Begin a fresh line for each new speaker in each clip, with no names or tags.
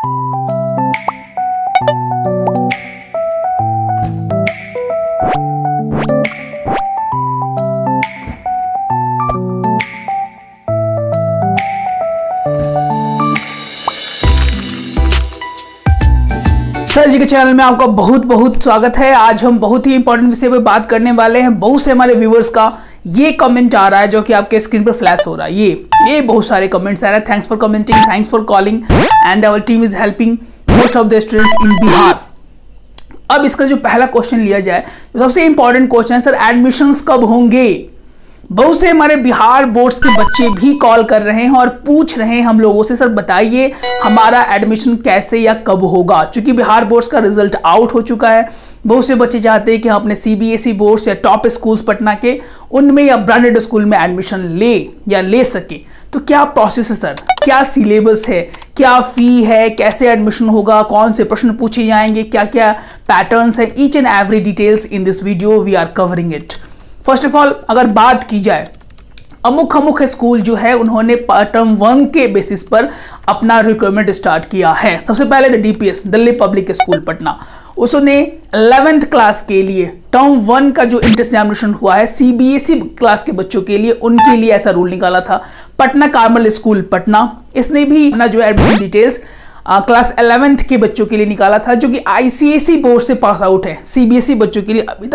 Sir जी के channel में आपका बहुत बहुत स्वागत है। आज हम बहुत ही इंपॉर्टेंट विषय पे बात करने वाले हैं। बहुत से हमारे व्यूवर्स का ये कमेंट आ रहा है जो कि आपके स्क्रीन पर फ्लैश हो रहा है। ये बहुत सारे कमेंट्स आ रहे हैं। Thanks for commenting, thanks for calling and our team is helping most of the students in Bihar. अब इसका जो पहला क्वेश्चन लिया जाए तो सबसे इंपॉर्टेंट क्वेश्चन है, सर एडमिशंस कब होंगे? बहुत से हमारे बिहार बोर्ड्स के बच्चे भी कॉल कर रहे हैं और पूछ रहे हैं हम लोगों से, सर बताइए हमारा एडमिशन कैसे या कब होगा। क्योंकि बिहार बोर्ड्स का रिजल्ट आउट हो चुका है। बहुत से बच्चे चाहते हैं कि हम अपने सीबीएसई बोर्ड्स या टॉप स्कूल्स पटना के उनमें या ब्रांडेड स्कूल में एडमिशन ले सके। तो क्या प्रोसेस है सर, क्या सिलेबस है, क्या फी है, कैसे एडमिशन होगा, कौन से प्रश्न पूछे जाएंगे, क्या क्या पैटर्न्स है, each and every details in this video we are covering it. First of all अगर बात की जाए, अमुक स्कूल जो है उन्होंने टर्म 1 के बेसिस पर अपना रिक्वायरमेंट स्टार्ट किया है। सबसे पहले DPS Delhi public school Patna, उसने 11th क्लास के लिए टर्म 1 का जो इंट्रेंस एग्जामिनेशन हुआ है सीबीएसई क्लास के बच्चों के लिए, उनके लिए ऐसा रूल निकाला था। पटना कार्मल स्कूल पटना, इसने भी अपना जो एडमिशन डिटेल्स क्लास 11th के बच्चों के लिए निकाला था, जो कि आईसीएसई बोर्ड से पास आउट है। सीबीएसई बच्चों के लिए अभी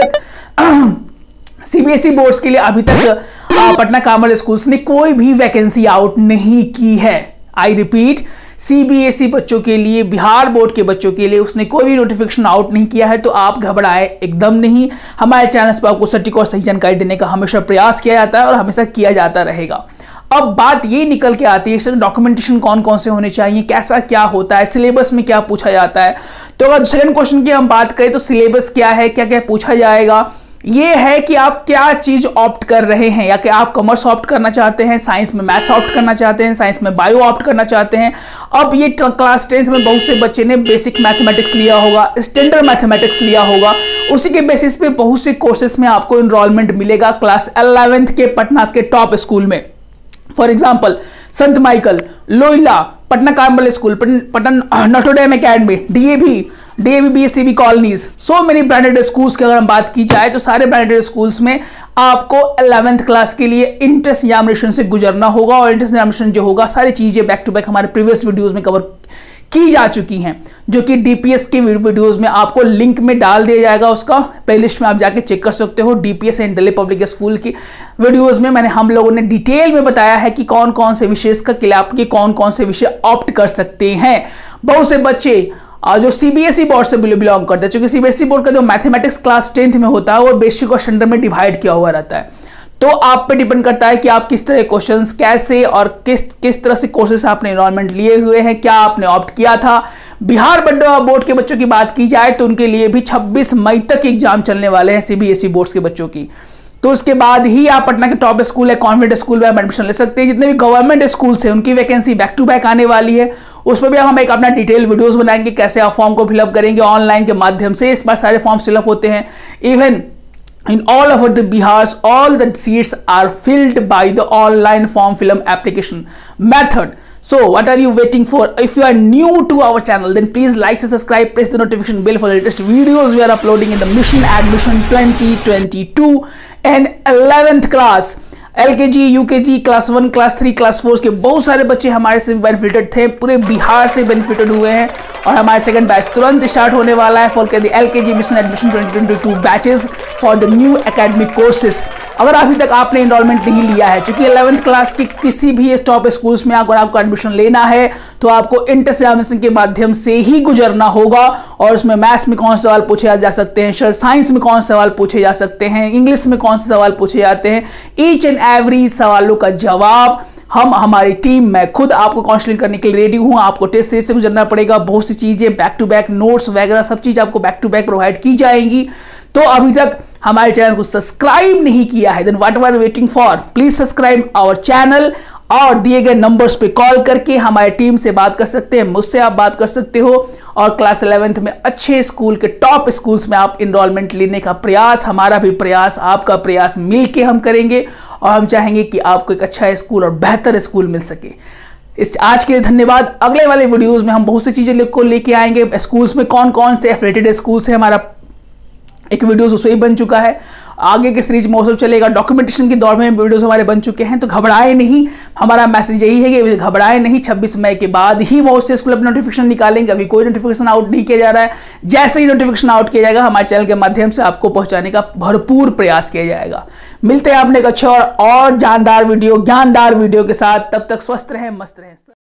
तक सीबीएसई बोर्ड्स के लिए अभी तक पटना कार्मल स्कूल्स ने कोई भी वैकेंसी आउट नहीं की है। आई रिपीट, सीबीएसई बच्चों के लिए, बिहार बोर्ड के बच्चों के लिए उसने कोई नोटिफिकेशन आउट नहीं किया है। तो आप घबराए एकदम नहीं। हमारे चैनल पर आपको सटीक और सही जानकारी देने का हमेशा प्रयास किया जाता है और हमेशा किया जाता रहेगा। अब बात ये निकल के आती है, डॉक्यूमेंटेशन कौन कौन से होने चाहिए, कैसा क्या होता है, सिलेबस में क्या पूछा जाता है। तो अगर सेकंड क्वेश्चन की हम बात करें तो सिलेबस क्या है, क्या क्या पूछा जाएगा, ये है कि आप क्या चीज ऑप्ट कर रहे हैं, या कि आप कॉमर्स ऑप्ट करना चाहते हैं, साइंस में मैथ्स ऑप्ट करना चाहते हैं, साइंस में बायो ऑप्ट करना चाहते हैं। अब ये क्लास 10th में बहुत से बच्चे ने बेसिक मैथमेटिक्स लिया होगा, स्टैंडर्ड मैथमेटिक्स लिया होगा, उसी के बेसिस पे बहुत से कोर्सेस में आपको एनरोलमेंट मिलेगा क्लास 11th के पटना के टॉप स्कूल में। फॉर एग्जाम्पल संत Michael, Loyola, Patna Carmel school, Patna Notre Dame academy, DAV BSCB colonies, so many branded schools की अगर हम बात की जाए तो सारे ब्रांडेड स्कूल्स में आपको 11th क्लास के लिए इंट्रेंस एग्जामिनेशन से गुजरना होगा। और इंट्रेंस एग्जामिनेशन जो होगा, सारी चीजें बैक टू बैक हमारे प्रीवियस वीडियोस में कवर की जा चुकी हैं, जो कि डीपीएस के वीडियोस में आपको लिंक में डाल दिया जाएगा। उसका प्लेलिस्ट में आप जाके चेक कर सकते हो। DPS and Delhi public school की वीडियोस में हम लोगों ने डिटेल में बताया है कि कौन कौन से विषय के लिए आपके कौन कौन से विषय ऑप्ट कर सकते हैं। बहुत से बच्चे जो सीबीएसई बोर्ड से बिलोंग करते हैं, क्योंकि सीबीएसई बोर्ड का जो मैथमेटिक्स क्लास 10th में होता है वो बेसिक और स्टैंडर्ड में डिवाइड किया हुआ रहता है। तो आप पे डिपेंड करता है कि आप किस तरह के क्वेश्चंस, कैसे और किस तरह से कोर्सेस आपने एनरोलमेंट लिए हुए हैं, क्या आपने ऑप्ट किया था। बिहार बोर्ड के बच्चों की बात की जाए तो उनके लिए भी 26 मई तक एग्जाम चलने वाले हैं सीबीएसई बोर्ड के बच्चों की। तो उसके बाद ही आप पटना के टॉप स्कूल है, कॉन्वेंट स्कूल में आप एडमिशन ले सकते हैं। जितने भी गवर्नमेंट स्कूल्स हैं उनकी वैकेंसी बैक टू बैक आने वाली है। उस पर भी हम एक अपना डिटेल वीडियोस बनाएंगे, कैसे आप फॉर्म को फिलअप करेंगे ऑनलाइन के माध्यम से। इस बार सारे फॉर्म फिलअप होते हैं। Even in all over the Bihar, all the seats are filled by the online form fill-up application method. So what are you waiting for? If you are new to our channel, then please like and subscribe, press the notification bell for the latest videos we are uploading in the Mission Admission 2022 and 11th class, LKG, UKG, class 1, class 3, class 4 के बहुत सारे बच्चे हमारे से benefited थे, पूरे बिहार से benefited हुए हैं। और हमारे सेकंड बैच तुरंत स्टार्ट होने वाला है for the LKG mission admission 2022 batches for the new academic courses. अगर अभी तक आपने एनरोलमेंट नहीं लिया है, क्योंकि 11th क्लास के किसी भी टॉप स्कूल्स में अगर आपको एडमिशन लेना है तो आपको इंट्रेंस एग्जामिनेशन के माध्यम से ही गुजरना होगा। और उसमें मैथ्स में कौन से सवाल पूछे जा सकते हैं, साइंस में कौन से सवाल पूछे जा सकते हैं, इंग्लिश में कौन से सवाल पूछे जाते हैं, ईच एंड एवरी सवालों का जवाब हमारी टीम, मैं खुद आपको काउंसलिंग करने के लिए रेडी हूं। आपको टेस्ट सीरीज से गुजरना पड़ेगा। बहुत सी चीजें बैक टू बैक, नोट्स वगैरह सब चीज आपको बैक टू बैक प्रोवाइड की जाएंगी। तो अभी तक हमारे चैनल को सब्सक्राइब नहीं किया है, then what are you waiting for? Please subscribe our channel और दिए गए नंबर्स पे कॉल करके हमारी टीम से बात कर सकते हैं, मुझसे आप बात कर सकते हो। और क्लास 11th में अच्छे स्कूल के टॉप स्कूल्स में आप इनरोलमेंट लेने का प्रयास, हमारा भी प्रयास, आपका प्रयास मिलके हम करेंगे। और हम चाहेंगे कि आपको एक अच्छा स्कूल और बेहतर स्कूल मिल सके। इस आज के लिए धन्यवाद। अगले वाले वीडियोस में हम बहुत सी चीज़ें को लेके आएंगे। स्कूल्स में कौन कौन से एफिलिएटेड स्कूल्स है, हमारा एक वीडियोस उसमें ही बन चुका है। आगे के सीरीज मौसम चलेगा, डॉक्यूमेंटेशन के दौर में वीडियोस हमारे बन चुके हैं। तो घबराए नहीं, हमारा मैसेज यही है कि घबराए नहीं। 26 मई के बाद ही बहुत से स्कूल अपना नोटिफिकेशन निकालेंगे। अभी कोई नोटिफिकेशन आउट नहीं किया जा रहा है। जैसे ही नोटिफिकेशन आउट किया जाएगा हमारे चैनल के माध्यम से आपको पहुंचाने का भरपूर प्रयास किया जाएगा। मिलते हैं आपने एक अच्छा और जानदार वीडियो, ज्ञानदार वीडियो के साथ। तब तक स्वस्थ रहें, मस्त रहें।